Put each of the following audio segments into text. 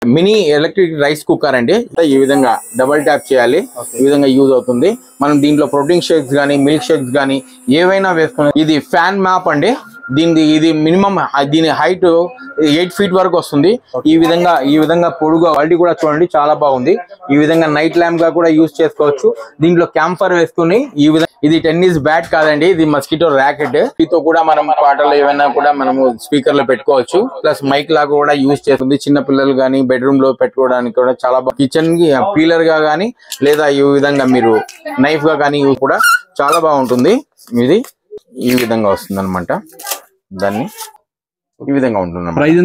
Mini electric rice cooker అండి. ఈ విధంగా డబుల్ ట్యాప్ చేయాలి, ఈ విధంగా యూజ్ అవుతుంది. మనం దీంట్లో ప్రోటీన్ షేక్స్ గానీ మిల్క్ షేక్స్ గానీ ఏవైనా వేసుకుని. ఇది ఫ్యాన్ మ్యాప్ అండి. ఇది మినిమం దీని హైట్ 8 feet వరకు వస్తుంది. ఈ విధంగా పొడుగు క్వాలిటీ కూడా చూడండి, చాలా బాగుంది. ఈ విధంగా నైట్ ల్యాంప్ గా కూడా యూజ్ చేసుకోవచ్చు. దీంట్లో క్యాంఫర్ వేసుకుని ఈ విధంగా. ఇది టెన్నిస్ బ్యాట్ కాదండి, ఇది మస్కిటో ర్యాకెట్. దీంతో కూడా మనం పాటలు ఏమైనా కూడా మనము స్పీకర్ లో పెట్టుకోవచ్చు. ప్లస్ మైక్ లాగా కూడా యూజ్ చేస్తుంది. చిన్న పిల్లలు గానీ బెడ్రూమ్ లో పెట్టుకోవడానికి కూడా చాలా బాగా. కిచెన్ కి పీలర్ గా గానీ లేదా ఈ విధంగా మీరు నైఫ్ గా కానీ యూజ్ కూడా చాలా బాగుంటుంది. ఇది ఈ విధంగా వస్తుంది అనమాట. దాన్ని ఈ విధంగా ఉంటుంది.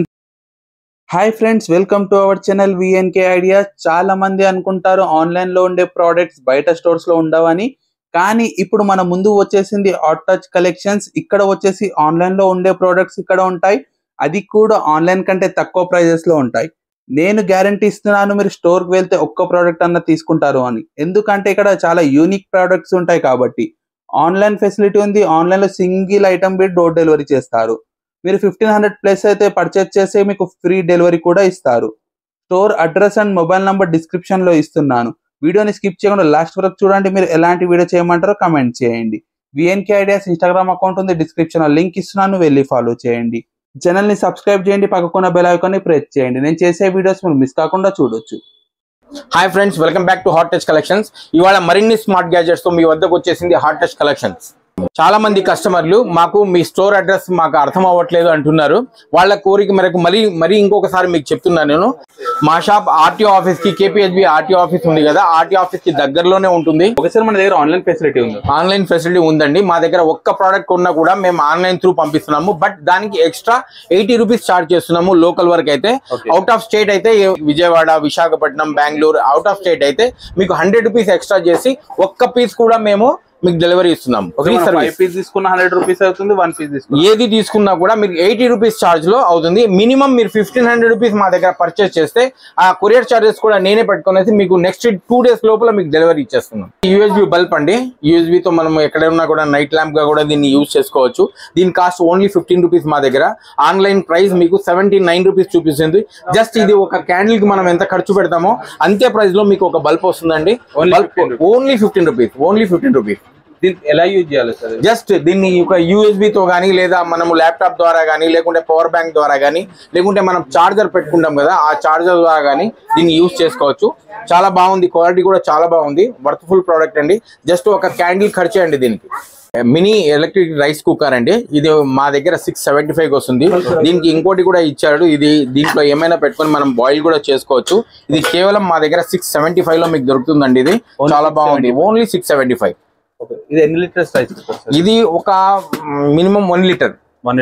Hi friends, welcome to our channel VNK idea. చాలా మంది అనుకుంటారు ఆన్లైన్ లో ఉండే ప్రోడక్ట్స్ బయట స్టోర్స్ లో ఉండవని, కానీ ఇప్పుడు మన ముందు వచ్చేసింది హాట్ టచ్ కలెక్షన్స్. ఇక్కడ వచ్చేసి ఆన్లైన్ లో ఉండే ప్రోడక్ట్స్ ఇక్కడ ఉంటాయి, అది కూడా ఆన్లైన్ కంటే తక్కువ ప్రైజెస్ లో ఉంటాయి. నేను గ్యారంటీ ఇస్తున్నాను, మీరు స్టోర్ కి వెళ్తే ఒక్క ప్రోడక్ట్ అన్న తీసుకుంటారు అని. ఎందుకంటే ఇక్కడ చాలా యూనిక్ ప్రోడక్ట్స్ ఉంటాయి కాబట్టి. ఆన్లైన్ ఫెసిలిటీ ఉంది, ఆన్లైన్ లో single item bill door delivery చేస్తారు. మీరు 1500 ప్లస్ అయితే పర్చేస్ చేస్తే మీకు ఫ్రీ డెలివరీ కూడా ఇస్తారు. Store address and mobile number description లో ఇస్తున్నాను. వీడియోని స్కిప్ చేయకుండా లాస్ట్ వరకు చూడండి. మీరు ఎలాంటి వీడియో చేయమంటారో కమెంట్ చేయండి. VNK ఐడియాస్ ఇన్స్టాగ్రామ్ అకౌంట్ ఉంది, డిస్క్రిప్షన్ లో లింక్ ఇస్తున్నాను, వెళ్ళి ఫాలో చేయండి. ఛానల్ ని సబ్స్క్రైబ్ చేయండి, పక్కకున్న బెల్ ఐకాన్ ని ప్రెస్ చేయండి. నేను చేసే వీడియోస్ మీరు మిస్ కాకుండా చూడొచ్చు. Hi friends, welcome back to hot touch collections. ఇవాళ మరిన్ని స్మార్ట్ గ్యాజెట్స్ తో మీ వద్దకు వచ్చేసింది హాట్ టచ్ కలెక్షన్స్. చాలా మంది కస్టమర్లు మాకు మీ స్టోర్ అడ్రస్ మాకు అర్థం అవ్వట్లేదు అంటున్నారు. వాళ్ళ కోరిక మేరకు మరీ ఇంకొకసారి మీకు చెప్తున్నాను. నేను మా షాప్ RTO ఆఫీస్ కి, KPHB RTO ఆఫీస్ ఉంది కదా, RTO ఆఫీస్ కి దగ్గరలోనే ఉంటుంది. ఒకసారి మన దగ్గర ఆన్లైన్ ఫెసిలిటీ ఉంది. ఆన్లైన్ ఫెసిలిటీ ఉందండి. మా దగ్గర ఒక్క ప్రోడక్ట్ ఉన్నా కూడా మేము ఆన్లైన్ త్రూ పంపిస్తున్నాము. బట్ దానికి ఎక్స్ట్రా 80 రూపీస్ చార్జ్ చేస్తున్నాము లోకల్ వరకు అయితే. అవుట్ ఆఫ్ స్టేట్ అయితే Vijayawada, Visakhapatnam, Bengaluru, out of state అయితే మీకు 100 రూపీస్ ఎక్స్ట్రా చేసి ఒక్క పీస్ కూడా మేము మీకు డెలివరీ ఇస్తున్నాం. తీసుకున్న 100 రూపీస్ అవుతుంది. 1 పీస్ తీసుకున్న ఏది తీసుకున్నా కూడా మీకు 80 రూపీస్ చార్జ్ లో అవుతుంది. మినిమం మీరు 1500 రూపీస్ మా దగ్గర పర్చేస్ చేస్తే ఆ కొరియర్ చార్జెస్ కూడా నేనే పెట్టుకునేసి మీకు నెక్స్ట్ 2 days లోపల మీకు డెలివరీ ఇచ్చేస్తున్నాం. USB బల్బ్ అండి. USB తో మనం ఎక్కడైనా కూడా నైట్ ల్యాంప్ గా కూడా దీన్ని యూజ్ చేసుకోవచ్చు. దీని కాస్ట్ ఓన్లీ 15 రూపీస్ మా దగ్గర. ఆన్లైన్ ప్రైస్ మీకు 79 రూపీస్ చూపిస్తుంది. జస్ట్ ఇది ఒక క్యాండిల్ కి మనం ఎంత ఖర్చు పెడతామో అంతే ప్రైస్ లో మీకు ఒక బల్బ్ వస్తుందండి. Only 15 rupees, only 15 rupees. ఎలా యూజ్ చేయాలి సార్? జస్ట్ దీన్ని ఒక USB తో కానీ, లేదా మనము ల్యాప్టాప్ ద్వారా కానీ, లేకుంటే పవర్ బ్యాంక్ ద్వారా కానీ, లేకుంటే మనం చార్జర్ పెట్టుకుంటాం కదా, ఆ చార్జర్ ద్వారా కానీ దీన్ని యూజ్ చేసుకోవచ్చు. చాలా బాగుంది, క్వాలిటీ కూడా చాలా బాగుంది. వర్త్ఫుల్ ప్రోడక్ట్ అండి. జస్ట్ ఒక క్యాండిల్ ఖర్చే అండి దీనికి. మినీ ఎలక్ట్రిక్ రైస్ కుక్కర్ అండి. ఇది మా దగ్గర 675 వస్తుంది. దీనికి ఇంకోటి కూడా ఇచ్చాడు. దీంట్లో ఏమైనా పెట్టుకొని మనం బాయిల్ కూడా చేసుకోవచ్చు. ఇది కేవలం మా దగ్గర 675 లో మీకు దొరుకుతుందండి. ఇది చాలా బాగుంది, ఓన్లీ 675. ఇది ఎన్ని లీటర్స్ రైస్ కుక్కర్? ఇది ఒక minimum 1 litre.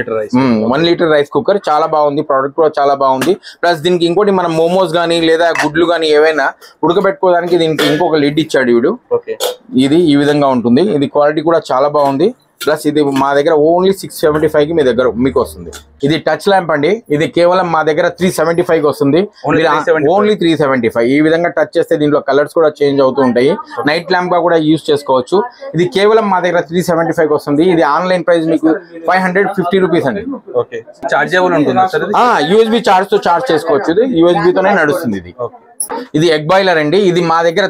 1 litre rice cooker. చాలా బాగుంది, ప్రోడక్ట్ కూడా చాలా బాగుంది. ప్లస్ దీనికి ఇంకోటి మనం మోమోస్ గానీ లేదా గుడ్లు గానీ ఏవైనా ఉడకబెట్టుకోవడానికి దీనికి ఇంకొక లిడ్ ఇచ్చాడు వీడు. ఇది ఈ విధంగా ఉంటుంది. ఇది క్వాలిటీ కూడా చాలా బాగుంది. ప్లస్ ఇది మా దగ్గర ఓన్లీ 675 కి మీ దగ్గర మీకు వస్తుంది. ఇది టచ్ ల్యాంప్ అండి. ఇది కేవలం మా దగ్గర 375 వస్తుంది. ఓన్లీ 375. ఈ విధంగా టచ్ చేస్తే దీంట్లో కలర్స్ కూడా చేంజ్ అవుతూ ఉంటాయి. నైట్ ల్యాంప్ గా కూడా యూజ్ చేసుకోవచ్చు. ఇది కేవలం మా దగ్గర 375 వస్తుంది. ఇది ఆన్లైన్ ప్రైస్ మీకు 550 రూపీస్ అండి. చార్జబుల్ ఉంటుంది. USB చార్జ్ తో చార్జ్ చేసుకోవచ్చు. ఇది USB తోనే నడుస్తుంది. ఇది ఎగ్ బాయిలర్ అండి. ఇది మా దగ్గర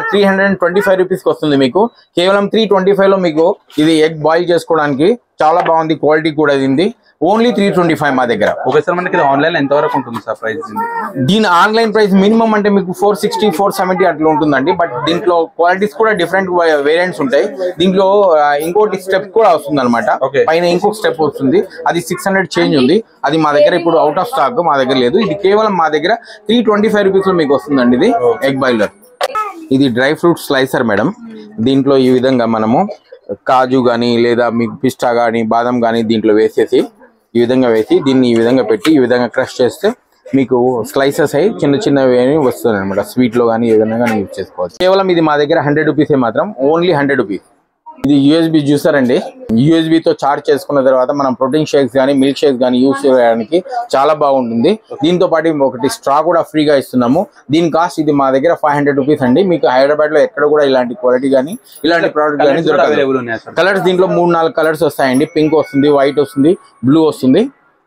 325 రూపీస్ కి వస్తుంది. మీకు కేవలం 325 లో మీకు ఇది ఎగ్ బాయిల్ చేసుకోవడానికి చాలా బాగుంది. క్వాలిటీ కూడా ఇది ఓన్లీ 325 మా దగ్గర. ఒకసారి మనకి ఆన్లైన్ ఎంత వరకు ఉంటుంది సార్ ప్రైస్? దీని ఆన్లైన్ ప్రైస్ మినిమం అంటే మీకు 460, 470 అట్లా ఉంటుందండి. బట్ దీంట్లో క్వాలిటీస్ కూడా డిఫరెంట్ వేరియంట్స్ ఉంటాయి. దీంట్లో ఇంకోటి స్టెప్ కూడా వస్తుంది అనమాట. పైన ఇంకొక స్టెప్ వస్తుంది. అది 600 చేంజ్ ఉంది. అది మా దగ్గర ఇప్పుడు అవుట్ ఆఫ్ స్టాక్, మా దగ్గర లేదు. ఇది కేవలం మా దగ్గర 325 రూపీస్ లో మీకు వస్తుందండి. ఇది ఎగ్ బాయిలర్. ఇది డ్రై ఫ్రూట్ స్లైసర్ మేడం. దీంట్లో ఈ విధంగా మనము కాజు కానీ లేదా మీకు పిస్తా కానీ బాదం కానీ దీంట్లో వేసేసి ఈ విధంగా వేసి దీన్ని ఈ విధంగా పెట్టి ఈ విధంగా క్రష్ చేస్తే మీకు స్లైసెస్ అయ్యి చిన్నవి వస్తుంది అనమాట. స్వీట్ లో కానీ ఏదైనా కానీ యూజ్ చేసుకోవచ్చు. కేవలం ఇది మా దగ్గర 100 రూపీసే మాత్రం, ఓన్లీ 100 రూపీస్. ఇది USB జ్యూసర్ అండి. USB తో చార్జ్ చేసుకున్న తర్వాత మనం ప్రోటీన్ షేక్స్ కానీ మిల్క్ షేక్స్ కానీ యూజ్ చేయడానికి చాలా బాగుంటుంది. దీంతో పాటు ఒకటి స్ట్రా కూడా ఫ్రీగా ఇస్తున్నాము. దీని కాస్ట్ ఇది మా దగ్గర 500 రూపీస్ అండి. మీకు హైదరాబాద్ లో ఎక్కడ కూడా ఇలాంటి క్వాలిటీ కానీ ఇలాంటి ప్రోడక్ట్ కానీ దొరకదు. కలర్స్ దీంట్లో 3-4 కలర్స్ వస్తాయండి. పింక్ వస్తుంది, వైట్ వస్తుంది, బ్లూ వస్తుంది.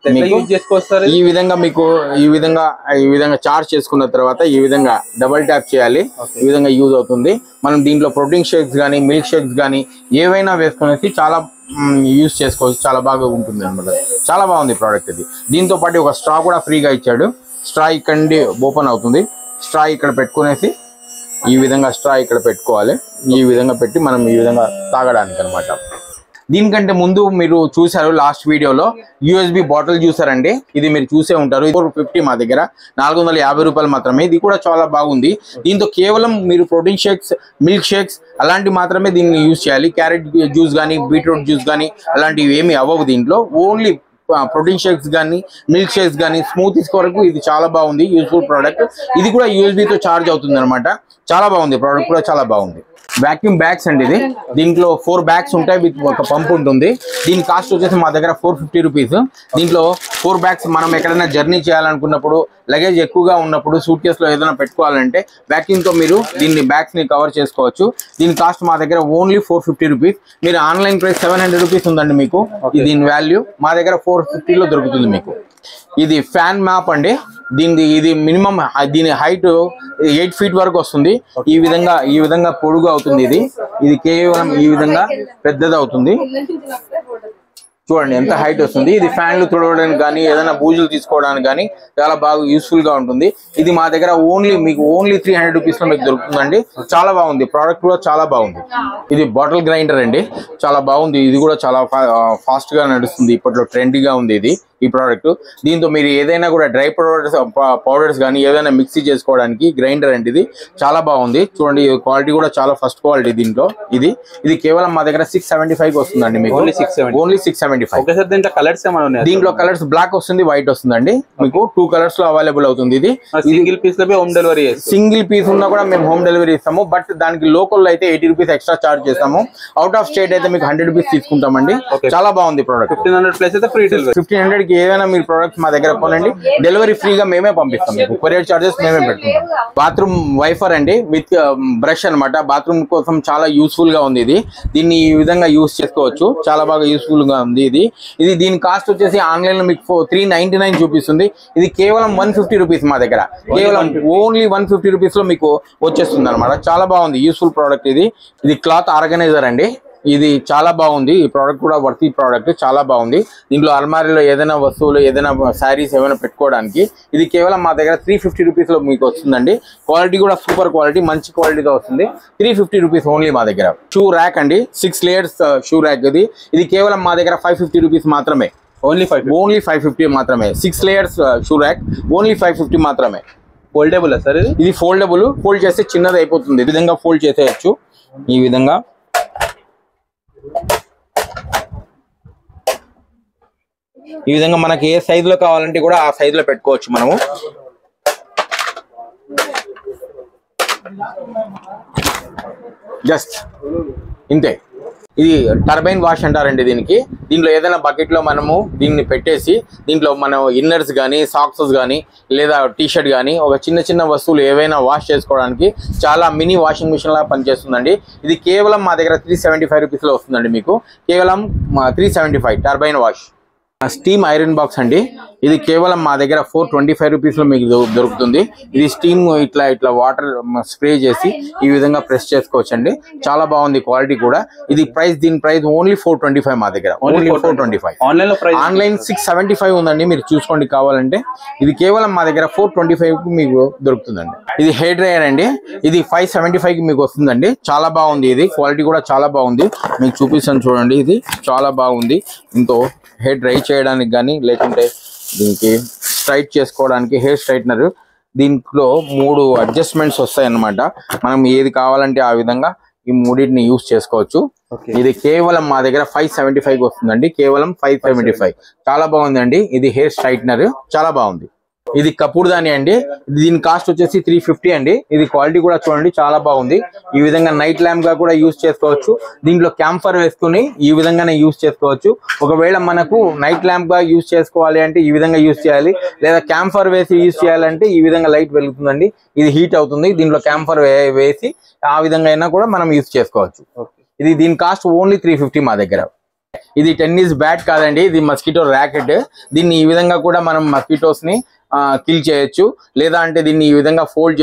ఈ విధంగా మీకు ఈ విధంగా చార్జ్ చేసుకున్న తర్వాత ఈ విధంగా డబుల్ ట్యాప్ చేయాలి. ఈ విధంగా యూజ్ అవుతుంది. మనం దీంట్లో ప్రోటీన్ షేక్స్ కానీ మిల్క్ షేక్స్ కానీ ఏవైనా వేసుకునేసి చాలా యూజ్ చేసుకోవచ్చు. చాలా బాగా ఉంటుంది అనమాట. చాలా బాగుంది ప్రోడక్ట్ ఇది. దీంతో పాటు ఒక స్ట్రా కూడా ఫ్రీగా ఇచ్చాడు. స్ట్రా ఇక్కడ నుండి ఓపెన్ అవుతుంది. స్ట్రా ఇక్కడ పెట్టుకునేసి ఈ విధంగా స్ట్రా ఇక్కడ పెట్టుకోవాలి. ఈ విధంగా పెట్టి మనం ఈ విధంగా తాగడానికి అనమాట. దీనికంటే ముందు మీరు చూసారు లాస్ట్ వీడియోలో USB బాటిల్ చూసారండి. ఇది మీరు చూసే ఉంటారు. 450 మా దగ్గర 450 రూపాయలు మాత్రమే. ఇది కూడా చాలా బాగుంది. దీంతో కేవలం మీరు ప్రోటీన్ షేక్స్ మిల్క్ షేక్స్ అలాంటి మాత్రమే దీన్ని యూజ్ చేయాలి. క్యారెట్ జ్యూస్ కానీ బీట్రూట్ జ్యూస్ కానీ అలాంటివి ఏమి అవ్వవు దీంట్లో. ఓన్లీ ప్రోటీన్ షేక్స్ కానీ మిల్క్ షేక్స్ కానీ స్మూతీస్ వరకు ఇది చాలా బాగుంది. Useful product. ఇది కూడా USB తో ఛార్జ్ అవుతుంది అనమాట. చాలా బాగుంది ప్రోడక్ట్ కూడా చాలా బాగుంది. వాక్యూమ్ బ్యాగ్స్ అండి ఇది. దీంట్లో 4 బ్యాగ్స్ ఉంటాయి విత్ ఒక పంప్ ఉంటుంది. దీని కాస్ట్ వచ్చేసి మా దగ్గర 450 రూపీస్. దీంట్లో 4 బ్యాగ్స్ మనం ఎక్కడైనా జర్నీ చేయాలనుకున్నప్పుడు లగేజ్ ఎక్కువగా ఉన్నప్పుడు సూట్ కేసులో ఏదైనా పెట్టుకోవాలంటే వాక్యూమ్ తో మీరు దీన్ని బ్యాగ్స్ ని కవర్ చేసుకోవచ్చు. దీని కాస్ట్ మా దగ్గర ఓన్లీ 450 రూపీస్. మీరు ఆన్లైన్ ప్రైస్ 700 రూపీస్ ఉందండి మీకు. దీని వాల్యూ మా దగ్గర 450 లో దొరుకుతుంది మీకు. ఇది ఫ్యాన్ మ్యాప్ అండి. ఇది మినిమం దీని హైట్ 8 ఫీట్ వరకు వస్తుంది. ఈ విధంగా పొడుగు అవుతుంది. ఇది కేవలం ఈ విధంగా పెద్దది అవుతుంది. చూడండి ఎంత హైట్ వస్తుంది. ఇది ఫ్యాన్లు తుడవడానికి కానీ ఏదైనా బూజులు తీసుకోవడానికి కానీ చాలా బాగా యూస్ఫుల్ గా ఉంటుంది. ఇది మా దగ్గర మీకు ఓన్లీ 300 రూపీస్ లో మీకు దొరుకుతుందండి. చాలా బాగుంది ప్రోడక్ట్ కూడా చాలా బాగుంది. ఇది బాటిల్ గ్రైండర్ అండి. చాలా బాగుంది. ఇది కూడా చాలా ఫాస్ట్ గా నడుస్తుంది. ఇప్పట్లో ట్రెండీగా ఉంది ఈ ప్రోడక్ట్. దీంతో మీరు ఏదైనా కూడా డ్రై పౌడర్స్ కానీ ఏదైనా మిక్సీ చేసుకోవడానికి గ్రైండర్ అండి. ఇది చాలా బాగుంది. చూడండి క్వాలిటీ కూడా చాలా ఫస్ట్ క్వాలిటీ దీంట్లో. ఇది కేవలం మా దగ్గర 675 వస్తుందండి మీకు. ఓన్లీ 675. దీంట్లో కలర్స్ బ్లాక్ వస్తుంది వైట్ వస్తుందండి. మీకు 2 కలర్స్ లో అవైలబుల్ అవుతుంది. ఇది సింగిల్ పీస్ లో హోమ్ డెలివరీ. సింగిల్ పీస్ ఉన్నా కూడా మేము హోమ్ డెలివరీ ఇస్తాము. బట్ దానికి లోకల్ అయితే 80 రూపీస్ ఎక్స్ట్రా చార్జ్ చేస్తాము. అవుట్ ఆఫ్ స్టేట్ అయితే మీకు 100 రూపీస్ తీసుకుంటామండి. చాలా బాగుంది ప్రోడక్ట్. 1500 ప్లస్ అయితే ఫ్రీ డెలివరీ. 1500 కి ఏదైనా మీరు ప్రొడక్ట్స్ మా దగ్గర కొనండి. డెలివరీ ఫ్రీగా మేమే పంపిస్తాం. మీకు కొరియర్ చార్జెస్ మేమే పెట్టుకుంటాం. బాత్రూమ్ వైఫర్ అండి విత్ బ్రష్ అనమాట. బాత్రూమ్ కోసం చాలా యూస్ఫుల్ గా ఉంది. దీన్ని ఈ విధంగా యూస్ చేసుకోవచ్చు. చాలా బాగా యూస్ఫుల్ గా ఉంది. ఇది దీని కాస్ట్ వచ్చేసి ఆన్లైన్ లో మీకు 399 చూపిస్తుంది. ఇది కేవలం 150 రూపీస్ మా దగ్గర. కేవలం ఓన్లీ 150 రూపీస్ లో మీకు వచ్చేస్తుంది అనమాట. చాలా బాగుంది యూస్ఫుల్ ప్రోడక్ట్. ఇది క్లాత్ ఆర్గనైజర్ అండి. ఇది చాలా బాగుంది. ఈ ప్రోడక్ట్ కూడా వర్తీ ప్రోడక్ట్. చాలా బాగుంది. దీంట్లో అల్మారీలో ఏదైనా వస్తువులు ఏదైనా శారీస్ ఏమైనా పెట్టుకోవడానికి ఇది కేవలం మా దగ్గర 350 రూపీస్ లో మీకు వస్తుందండి. క్వాలిటీ కూడా సూపర్ క్వాలిటీ మంచి క్వాలిటీతో వస్తుంది. 350 రూపీస్ ఓన్లీ మా దగ్గర. షూ ర్యాక్ అండి. 6 లేయర్స్ షూ ర్యాక్. ఇది కేవలం మా దగ్గర 550 రూపీస్ మాత్రమే. ఓన్లీ 550 మాత్రమే. 6 లేయర్స్ షూ ర్యాక్ ఓన్లీ 550 మాత్రమే. ఫోల్డబుల్ సార్ ఇది ఫోల్డబుల్. ఫోల్డ్ చేస్తే చిన్నది అయిపోతుంది. ఈ విధంగా ఫోల్డ్ చేసేయచ్చు. ఈ విధంగా మనకి ఏ సైజ్ లో కావాలంటే కూడా ఆ సైజ్ లో పెట్టుకోవచ్చు మనము. జస్ట్ ఇంతే. ఇది టర్బైన్ వాష్ అంటారండి దీంట్లో ఏదైనా బకెట్ లో మనము దీన్ని పెట్టేసి దీంట్లో మనం ఇన్నర్స్ కానీ సాక్సెస్ కానీ లేదా టీషర్ట్ కానీ ఒక చిన్న వస్తువులు ఏవైనా వాష్ చేసుకోవడానికి చాలా మినీ వాషింగ్ మిషన్ లాగా పనిచేస్తుందండి. ఇది కేవలం మా దగ్గర 375 రూపీస్ లో వస్తుందండి మీకు. కేవలం 375 turbine wash. Steam iron box అండి. ఇది కేవలం మా దగ్గర 425 రూపీస్ లో మీకు దొరుకుతుంది. ఇది స్టీమ్ ఇట్లా వాటర్ స్ప్రే చేసి ఈ విధంగా ప్రెస్ చేసుకోవచ్చు అండి. చాలా బాగుంది క్వాలిటీ కూడా. దీని ప్రైస్ ఓన్లీ 425 మా దగ్గర. ఓన్లీ 425. ఆన్లైన్ 675 ఉందండి. మీరు చూసుకోండి కావాలంటే. ఇది కేవలం మా దగ్గర 425 కి మీకు దొరుకుతుందండి. ఇది హెయిర్ డ్రైయర్ అండి. ఇది 575 కి మీకు వస్తుందండి. చాలా బాగుంది. ఇది క్వాలిటీ కూడా చాలా బాగుంది. మీకు చూపిస్తాను చూడండి. ఇది చాలా బాగుంది. ఇంతో హెయిర్ డ్రై చేయడానికి కానీ లేకుంటే దీనికి స్ట్రైట్ చేసుకోవడానికి హెయిర్ స్ట్రైట్నర్. దీంట్లో 3 అడ్జస్ట్మెంట్స్ వస్తాయి అన్నమాట. మనం ఏది కావాలంటే ఆ విధంగా ఈ మూడింటిని యూస్ చేసుకోవచ్చు. ఇది కేవలం మా దగ్గర 575 వస్తుందండి. కేవలం 575. చాలా బాగుందండి. ఇది హెయిర్ స్ట్రైట్నర్. చాలా బాగుంది. ఇది కపూర్దాని అండి. దీని కాస్ట్ వచ్చేసి 350 అండి. ఇది క్వాలిటీ కూడా చూడండి చాలా బాగుంది. ఈ విధంగా నైట్ ల్యాంప్ గా కూడా యూజ్ చేసుకోవచ్చు. దీంట్లో క్యాంఫర్ వేసుకుని ఈ విధంగానే యూజ్ చేసుకోవచ్చు. ఒకవేళ మనకు నైట్ ల్యాంప్ గా యూజ్ చేసుకోవాలి అంటే ఈ విధంగా యూజ్ చేయాలి. లేదా క్యాంఫర్ వేసి యూజ్ చేయాలంటే ఈ విధంగా లైట్ వెలుగుతుందండి. ఇది హీట్ అవుతుంది. దీంట్లో క్యాంఫర్ వేసి ఆ విధంగా అయినా కూడా మనం యూజ్ చేసుకోవచ్చు. దీని కాస్ట్ ఓన్లీ 350 మా దగ్గర. ఇది టెన్నిస్ బ్యాట్ కాదండి, ఇది మస్కిటో ర్యాకెట్. దీన్ని ఈ విధంగా కూడా మనం మస్కిటోస్ ని కిల్ చేయొచ్చు. లేదా అంటే దీన్ని ఈ విధంగా ఫోల్డ్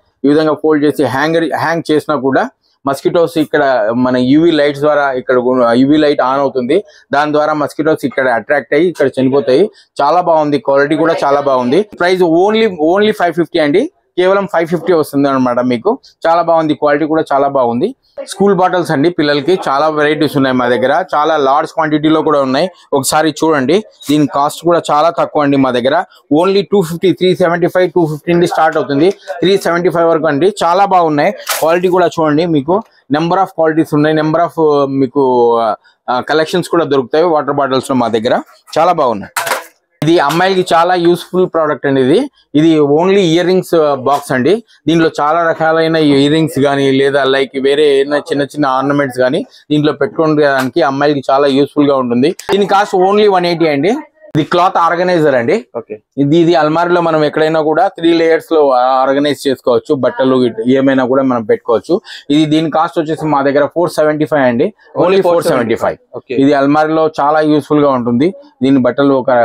చేసి హ్యాంగ్ చేసినా కూడా మస్కిటోస్ ఇక్కడ మన యూవీ లైట్స్ ద్వారా ఇక్కడ యూవీ లైట్ ఆన్ అవుతుంది. దాని ద్వారా మస్కిటోస్ ఇక్కడ అట్రాక్ట్ అయ్యి ఇక్కడ చనిపోతాయి. చాలా బాగుంది, క్వాలిటీ కూడా చాలా బాగుంది. ప్రైస్ ఓన్లీ 550 అండి, కేవలం 550 వస్తుంది అనమాట మీకు. చాలా బాగుంది, క్వాలిటీ కూడా చాలా బాగుంది. స్కూల్ బాటిల్స్ అండి, పిల్లలకి చాలా వెరైటీస్ ఉన్నాయి మా దగ్గర, చాలా లార్జ్ క్వాంటిటీలో కూడా ఉన్నాయి. ఒకసారి చూడండి, దీని కాస్ట్ కూడా చాలా తక్కువ అండి మా దగ్గర. ఓన్లీ 250, 375, 250 నుండి స్టార్ట్ అవుతుంది, 375 వరకు అండి. చాలా బాగున్నాయి, క్వాలిటీ కూడా చూడండి. మీకు నెంబర్ ఆఫ్ క్వాలిటీస్ ఉన్నాయి, నెంబర్ ఆఫ్ మీకు కలెక్షన్స్ కూడా దొరుకుతాయి వాటర్ బాటిల్స్ లో మా దగ్గర. చాలా బాగున్నాయి. ఇది అమ్మాయిలకి చాలా యూస్ఫుల్ ప్రోడక్ట్ అండి. ఇది ఓన్లీ ఇయర్ రింగ్స్ బాక్స్ అండి. దీంట్లో చాలా రకాలైన ఇయర్ రింగ్స్ కానీ లేదా లైక్ వేరే ఏదైనా చిన్న ఆర్నమెంట్స్ కానీ దీంట్లో పెట్టుకోవడానికి అమ్మాయిలకి చాలా యూస్ఫుల్ గా ఉంటుంది. దీని కాస్ట్ ఓన్లీ 180 అండి. ఇది క్లాత్ ఆర్గనైజర్ అండి. ఇది అల్మారీలో మనం ఎక్కడైనా కూడా 3 లేయర్స్ లో ఆర్గనైజ్ చేసుకోవచ్చు, బట్టలు ఏమైనా కూడా మనం పెట్టుకోవచ్చు. దీని కాస్ట్ వచ్చేసి మా దగ్గర 475 అండి, ఓన్లీ 475. ఇది అల్మారీలో చాలా యూస్ఫుల్ గా ఉంటుంది. దీని బట్టలు ఒక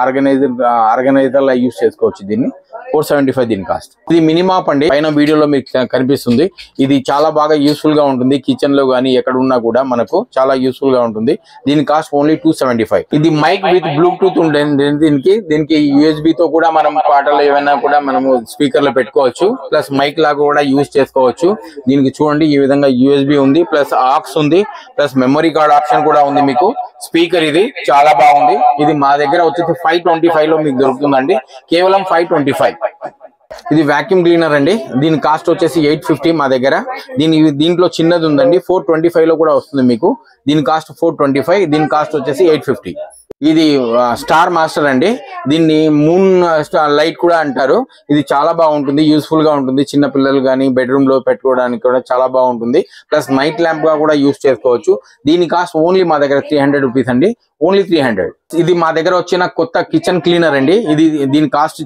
ఆర్గనైజర్ లా యూస్ చేసుకోవచ్చు. దీన్ని 475 దీని కాస్ట్. ఇది మినిమాప్ అండి, పైన వీడియోలో మీకు కనిపిస్తుంది. ఇది చాలా బాగా యూస్ఫుల్ గా ఉంటుంది, కిచెన్ లో గానీ ఎక్కడ ఉన్నా కూడా మనకు చాలా యూస్ఫుల్ గా ఉంటుంది. దీని కాస్ట్ ఓన్లీ 275. ఇది మైక్ విత్ బ్లూటూత్ ఉంటుంది. దీనికి యూఎస్బి తో కూడా మనం పాటలు ఏమైనా కూడా మనము స్పీకర్ లో పెట్టుకోవచ్చు, ప్లస్ మైక్ లాగా కూడా యూజ్ చేసుకోవచ్చు. దీనికి చూడండి, ఈ విధంగా యూఎస్బి ఉంది, ప్లస్ ఆక్స్ ఉంది, ప్లస్ మెమరీ కార్డ్ ఆప్షన్ కూడా ఉంది మీకు. స్పీకర్ ఇది చాలా బాగుంది. ఇది మా దగ్గర వచ్చేసి 525 లో మీకు దొరుకుతుందండి, కేవలం 525. ఇది వాక్యూమ్ క్లీనర్ అండి. దీని కాస్ట్ వచ్చేసి 850 మా దగ్గర. దీంట్లో చిన్నది ఉందండి, 425 లో కూడా వస్తుంది మీకు. దీని కాస్ట్ 425, దీని కాస్ట్ వచ్చేసి 850. ఇది స్టార్ మాస్టర్ అండి. దీన్ని మూన్ స్టార్ లైట్ కూడా అంటారు. ఇది చాలా బాగుంటుంది, యూస్ఫుల్ గా ఉంటుంది. చిన్న పిల్లలు కానీ బెడ్రూమ్ లో పెట్టుకోవడానికి కూడా చాలా బాగుంటుంది. ప్లస్ నైట్ ల్యాంప్ గా కూడా యూస్ చేసుకోవచ్చు. దీని కాస్ట్ ఓన్లీ మా దగ్గర 300 రూపీస్ అండి, ఓన్లీ 300. ఇది మా దగ్గర వచ్చిన కొత్త కిచెన్ క్లీనర్ అండి. దీని కాస్ట్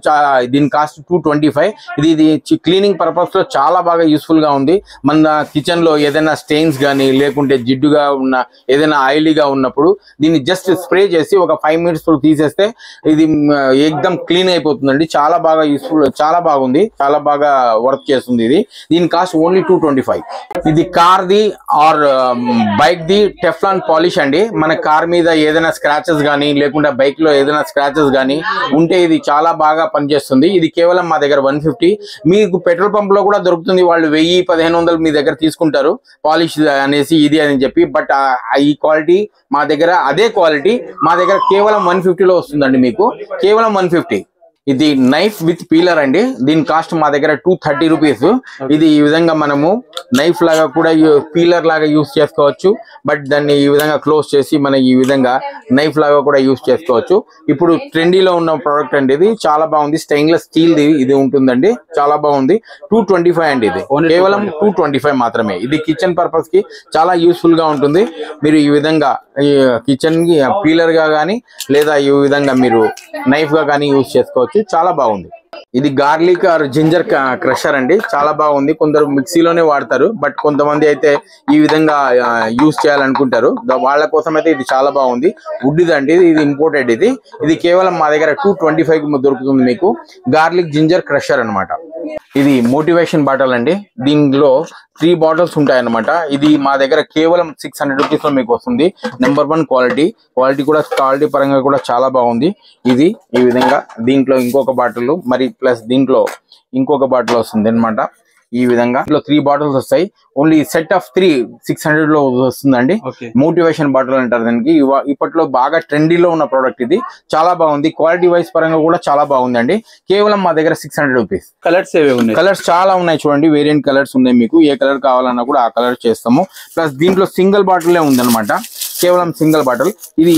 225. ఇది క్లీనింగ్ పర్పస్ లో చాలా బాగా యూస్ఫుల్ గా ఉంది. మన కిచెన్ లో ఏదైనా స్టెయిన్స్ గానీ లేకుంటే జిడ్డుగా ఉన్న ఏదైనా ఆయిలీగా ఉన్నప్పుడు దీన్ని జస్ట్ స్ప్రే చేసి ఒక 5 minutes తీసేస్తే ఇది ఏకదం క్లీన్ అయిపోతుందండి. చాలా బాగా యూస్ఫుల్, చాలా బాగుంది, చాలా బాగా వర్క్ చేస్తుంది ఇది. దీని కాస్ట్ ఓన్లీ 225. ఇది కార్ ది ఆర్ బైక్ ది టెఫ్లాన్ పాలిష్ అండి. మన కార్ మీద ఏదైనా స్క్రాచెస్ గానీ లేకుంటే బైక్ లో ఏదైనా స్క్రాచెస్ గానీ ఉంటే ఇది చాలా బాగా పనిచేస్తుంది. ఇది కేవలం మా దగ్గర 150. మీకు పెట్రోల్ పంప్ లో కూడా దొరుకుతుంది. వాళ్ళు 1000-1500 మీ దగ్గర తీసుకుంటారు పాలిష్ అనేసి ఇది అని చెప్పి. బట్ ఈ క్వాలిటీ మా దగ్గర, అదే క్వాలిటీ మా దగ్గర కేవలం 150 లో వస్తుందండి మీకు, కేవలం 150. ఇది నైఫ్ విత్ పీలర్ అండి. దీని కాస్ట్ మా దగ్గర 230 రూపీస్. ఇది ఈ విధంగా మనము నైఫ్ లాగా కూడా పీలర్ లాగా యూస్ చేసుకోవచ్చు. బట్ దాన్ని ఈ విధంగా క్లోజ్ చేసి మన ఈ విధంగా నైఫ్ లాగా కూడా యూస్ చేసుకోవచ్చు. ఇప్పుడు ట్రెండీలో ఉన్న ప్రోడక్ట్ అండి. ఇది చాలా బాగుంది, స్టెయిన్లెస్ స్టీల్ ఇది ఉంటుందండి, చాలా బాగుంది. 225 అండి. ఇది కేవలం 225 మాత్రమే. ఇది కిచెన్ పర్పస్ కి చాలా యూస్ఫుల్ గా ఉంటుంది. మీరు ఈ విధంగా కిచెన్ కి పీలర్ గా కానీ లేదా ఈ విధంగా మీరు నైఫ్ గా కానీ యూస్ చేసుకోవచ్చు. చాలా బాగుంది. ఇది గార్లిక్ ఆర్ జింజర్ క్రషర్ అండి, చాలా బాగుంది. కొందరు మిక్సీలోనే వాడతారు, బట్ కొంతమంది అయితే ఈ విధంగా యూస్ చేయాలనుకుంటారు. వాళ్ళ కోసం అయితే ఇది చాలా బాగుంది. వుడ్ అండి, ఇది ఇంపోర్టెడ్. ఇది కేవలం మా దగ్గర 225 దొరుకుతుంది మీకు. గార్లిక్ జింజర్ క్రషర్ అనమాట. ఇది మోటివేషన్ బాటిల్ అండి. దీనిలో 3 బాటిల్స్ ఉంటాయి అనమాట. ఇది మా దగ్గర కేవలం 600 రూపీస్ లో మీకు వస్తుంది. నెంబర్ 1 క్వాలిటీ కూడా, క్వాలిటీ పరంగా కూడా చాలా బాగుంది. ఇది ఈ విధంగా దీంట్లో ఇంకొక బాటిల్, మరి ప్లస్ దీంట్లో ఇంకొక బాటిల్ వస్తుంది అనమాట. ఈ విధంగా 3 బాటిల్స్ వస్తాయి. ఓన్లీ సెట్ ఆఫ్ 3 600 లో వస్తుందండి. మోటివేషన్ బాటిల్ అంటారు దానికి. ఇప్పట్లో బాగా ట్రెండీలో ఉన్న ప్రోడక్ట్ ఇది, చాలా బాగుంది. క్వాలిటీ వైజ్ పరంగా కూడా చాలా బాగుందండి. కేవలం మా దగ్గర 600 రూపీస్. కలర్స్ ఏవే ఉన్నాయి? కలర్స్ చాలా ఉన్నాయి చూడండి, వేరియంట్ కలర్స్ ఉన్నాయి మీకు. ఏ కలర్ కావాలన్నా కూడా ఆ కలర్ చేస్తాము. ప్లస్ దీంట్లో సింగిల్ బాటిల్ ఉందన్నమాట, కేవలం సింగిల్ బాటిల్. ఇది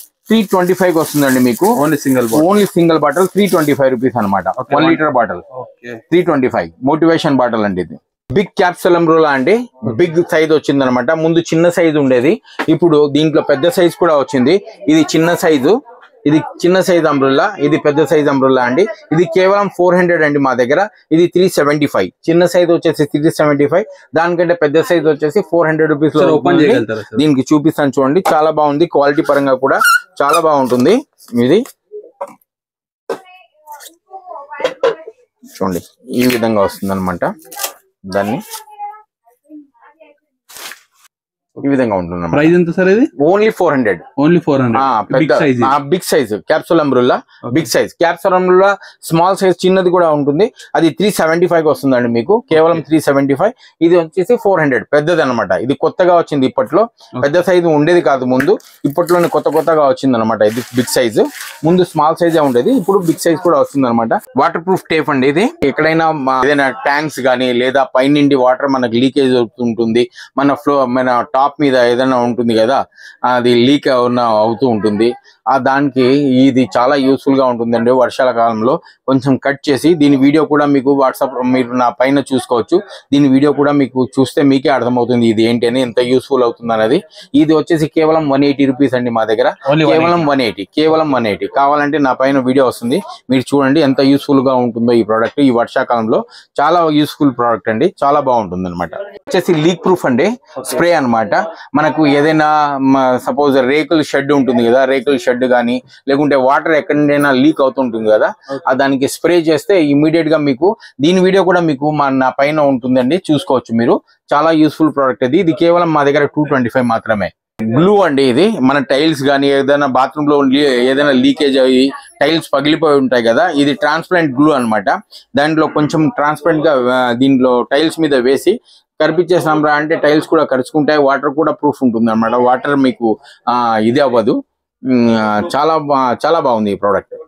325 వస్తుందండి మీకు. ఓన్లీ సింగిల్ బాటిల్ 325 రూపీస్ అనమాట. 1 లీటర్ బాటిల్ 325. మోటివేషన్ బాటిల్ అండి. ఇది బిగ్ క్యాప్సూలం రోలా అండి. బిగ్ సైజ్ వచ్చింది అనమాట. ముందు చిన్న సైజు ఉండేది, ఇప్పుడు దీంట్లో పెద్ద సైజ్ కూడా వచ్చింది. ఇది చిన్న సైజు, ఇది చిన్న సైజ్ అంబ్రెల్లా, ఇది పెద్ద సైజ్ అంబ్రెల్లా అండి. ఇది కేవలం 400 అండి మా దగ్గర. ఇది 375. చిన్న సైజ్ వచ్చేసి 375, దానికంటే పెద్ద సైజ్ వచ్చేసి 400 రూపీస్ లో ఓపెన్ చేయగలుగుతారు. దీనికి చూపిస్తాను చూడండి, చాలా బాగుంది, క్వాలిటీ పరంగా కూడా చాలా బాగుంటుంది. ఇది చూడండి ఈ విధంగా వస్తుంది అనమాట. దాన్ని ఈ విధంగా ఉంటుంది. ప్రైస్ ఎంత సార్ ఇది? Only 400. Only 400. Big size capsule umbrella, big size capsule umbrella. Small size చిన్నది కూడా ఉంటుంది, అది 375 వస్తుందండి మీకు, కేవలం 375. ఇది వచ్చేసి 400 పెద్దది అనమాట. ఇది కొత్తగా వచ్చింది ఇప్పట్లో, పెద్ద సైజు ఉండేది కాదు ముందు, ఇప్పట్లోనే కొత్తగా వచ్చింది అనమాట. ఇది బిగ్ సైజు, ముందు స్మాల్ సైజే ఉండేది, ఇప్పుడు బిగ్ సైజ్ కూడా వస్తుంది అనమాట. వాటర్ ప్రూఫ్ టేప్ అండి ఇది. ఎక్కడైనా ఏదైనా ట్యాంక్స్ కానీ లేదా పైనుండి వాటర్ మనకు లీకేజ్ అవుతుంటుంది, మన టాప్ మీద ఏదైనా ఉంటుంది కదా, అది లీక్ అవుతూ ఉంటుంది, దానికి ఇది చాలా యూస్ఫుల్ గా ఉంటుందండి. వర్షాల కాలంలో కొంచెం కట్ చేసి, దీని వీడియో కూడా మీకు వాట్సాప్ మీరు నా పైన చూసుకోవచ్చు. దీని వీడియో కూడా మీకు చూస్తే మీకే అర్థమవుతుంది ఇది ఏంటి అని, ఎంత యూస్ఫుల్ అవుతుంది అనేది. ఇది వచ్చేసి కేవలం 180 రూపీస్ అండి మా దగ్గర, కేవలం 180. కావాలంటే నా పైన వీడియో వస్తుంది, మీరు చూడండి ఎంత యూస్ఫుల్ గా ఉంటుందో ఈ ప్రోడక్ట్. ఈ వర్షాకాలంలో చాలా యూస్ఫుల్ ప్రోడక్ట్ అండి, చాలా బాగుంటుంది అనమాట. వచ్చేసి లీక్ ప్రూఫ్ అండి, స్ప్రే అనమాట. మనకు ఏదైనా సపోజ్ రేకుల షెడ్ ఉంటుంది కదా, రేకుల షెడ్ కానీ లేకుంటే వాటర్ ఎక్కడైనా లీక్ అవుతుంటుంది కదా, దానికి స్ప్రే చేస్తే ఇమీడియట్ గా మీకు, దీని వీడియో కూడా మీకు నా పైన ఉంటుందండి, చూసుకోవచ్చు మీరు. చాలా యూస్ఫుల్ ప్రోడక్ట్ ఇది. ఇది కేవలం మా దగ్గర 225 మాత్రమే. గ్లూ అండి ఇది. మన టైల్స్ కానీ ఏదైనా బాత్రూమ్ లో ఏదైనా లీకేజ్ అయ్యి టైల్స్ పగిలిపోయి ఉంటాయి కదా, ఇది ట్రాన్స్పరెంట్ గ్లూ అనమాట. దాంట్లో కొంచెం ట్రాన్స్పరెంట్ గా దీంట్లో టైల్స్ మీద వేసి కరిపించేసాం రా అంటే టైల్స్ కూడా కరుచుకుంటాయి, వాటర్ కూడా ప్రూఫ్ ఉంటుంది అనమాట. వాటర్ మీకు ఇది అవ్వదు. చాలా బాగుంది ఈ ప్రోడక్ట్.